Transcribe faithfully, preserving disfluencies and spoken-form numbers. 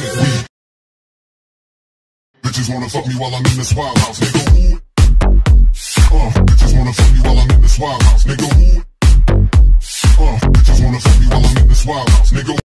Bitches wanna fuck me while I'm in this wild house, nigga. Ooh. Uh, bitches wanna fuck me while I'm in this wild house, nigga.